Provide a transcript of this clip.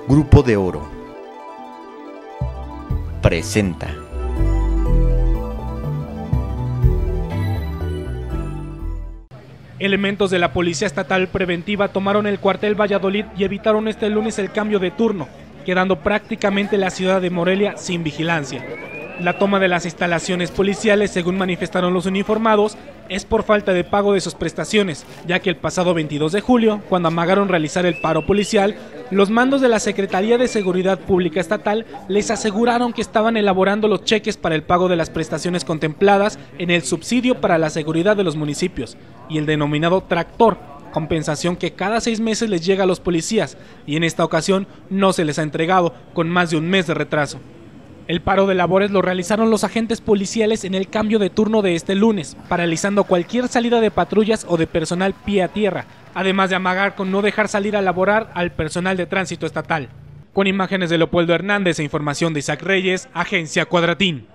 Grupo de Oro presenta. Elementos de la Policía Estatal Preventiva tomaron el cuartel Valladolid y evitaron este lunes el cambio de turno, quedando prácticamente la ciudad de Morelia sin vigilancia. La toma de las instalaciones policiales, según manifestaron los uniformados, es por falta de pago de sus prestaciones, ya que el pasado 22 de julio, cuando amagaron realizar el paro policial, los mandos de la Secretaría de Seguridad Pública Estatal les aseguraron que estaban elaborando los cheques para el pago de las prestaciones contempladas en el subsidio para la seguridad de los municipios y el denominado tractor, compensación que cada 6 meses les llega a los policías, y en esta ocasión no se les ha entregado, con más de un mes de retraso. El paro de labores lo realizaron los agentes policiales en el cambio de turno de este lunes, paralizando cualquier salida de patrullas o de personal pie a tierra, además de amagar con no dejar salir a laborar al personal de tránsito estatal. Con imágenes de Leopoldo Hernández e información de Isaac Reyes, Agencia Cuadratín.